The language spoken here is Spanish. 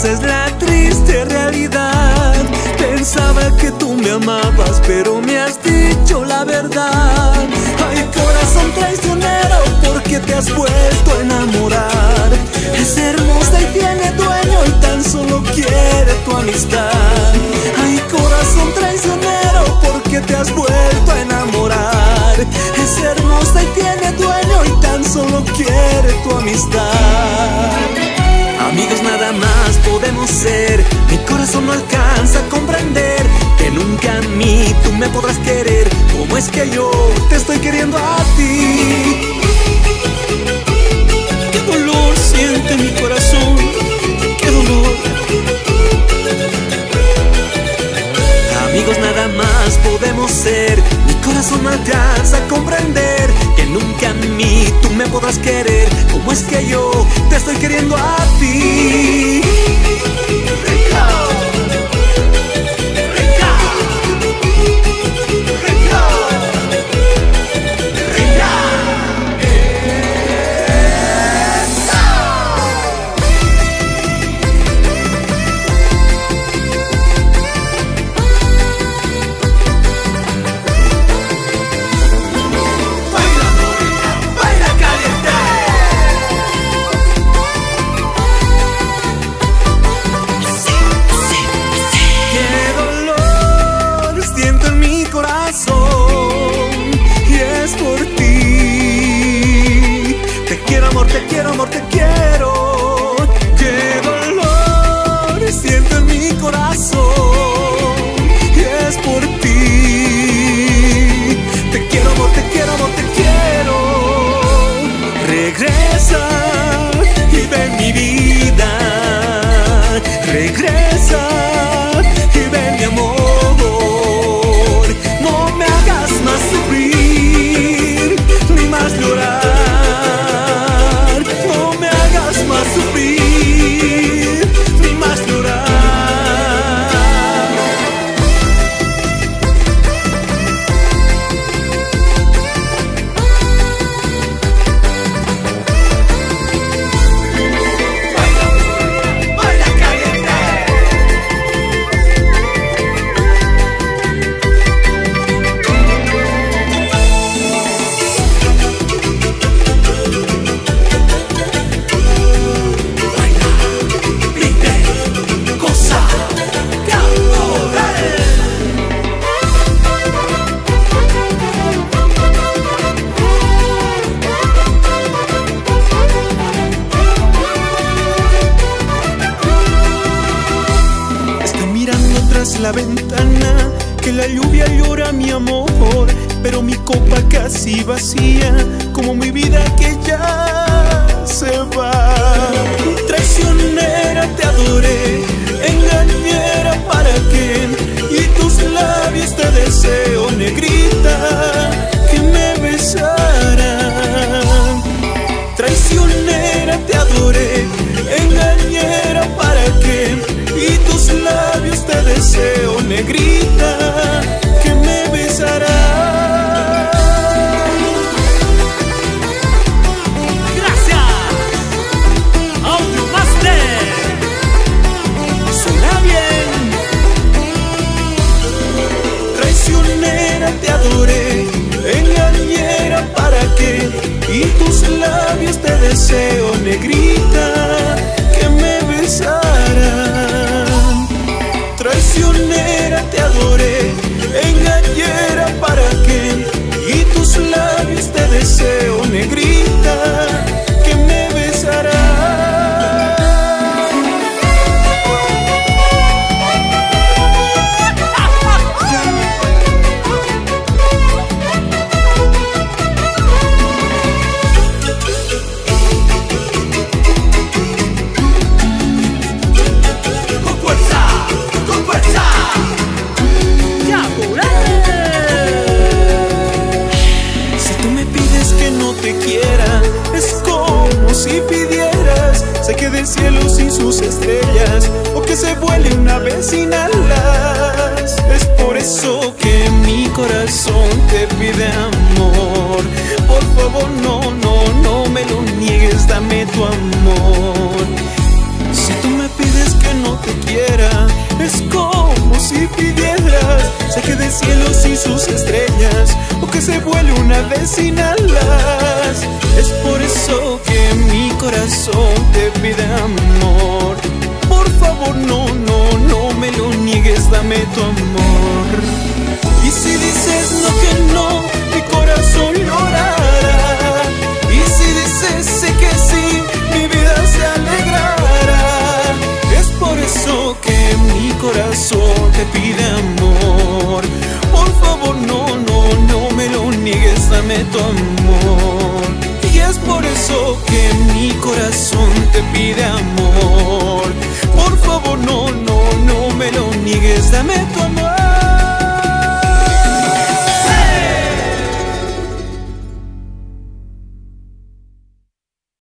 esa es la triste realidad. Pensaba que tú me amabas, pero me has dicho la verdad. Ay, corazón traicionero, ¿por qué te has vuelto a enamorar? Es hermosa y tiene dueño y tan solo quiere tu amistad. Ay, corazón traicionero, ¿por qué te has vuelto a enamorar? Es hermosa y tiene dueño y tan solo quiere tu amistad. Amigos nada más podemos ser, mi corazón no alcanza a comprender que nunca a mí tú me podrás querer como es que yo te estoy queriendo a ti. Qué dolor siente mi corazón, qué dolor. Amigos nada más podemos ser, mi corazón no alcanza a comprender que nunca a mí tú me podrás querer como es que yo te estoy queriendo a ti. Te quiero, amor, te quiero. Qué dolor siento en mi corazón y es por ti. Te quiero, amor, te quiero, amor, te quiero. Regresa y ven mi vida. Regresa y ven mi amor. No me hagas más sufrir ni más llorar. Sufrir ni más llorar. Baila, baila caliente. La ventana, que la lluvia llora mi amor, pero mi copa casi vacía, como mi vida que ya se va. Traicionera te adoré, engañera para qué, y tus labios te deseo, negrita, que me besaran. Traicionera te adoré, engañera para qué, y tus labios te deseo, negrita, que me besarás. Gracias, Audio Master. Suena bien. Traicionera te adoré, engañera para qué, y tus labios te deseo, negrita, que me besarán. Traicionera te adoré, engañera para qué, y tus labios te deseo, negrita, que me besarán. Del cielo sin sus estrellas, o que se vuele una vez sin alas. Es por eso que mi corazón te pide amor. Por favor, no, no, no me lo niegues, dame tu amor. Si tú me pides que cielos y sus estrellas, o que se vuele una vez sin alas. Es por eso que mi corazón te pide amor. Por favor, no, no, no me lo niegues, dame tu amor. Y si dices no, que no, mi corazón llorará. Y si dices sí, que sí, mi vida se alegrará. Es por eso que mi corazón te pide amor. Por favor, no, no, no me lo niegues, dame tu amor. Y es por eso que mi corazón te pide amor. Por favor, no, no, no me lo niegues, dame tu amor.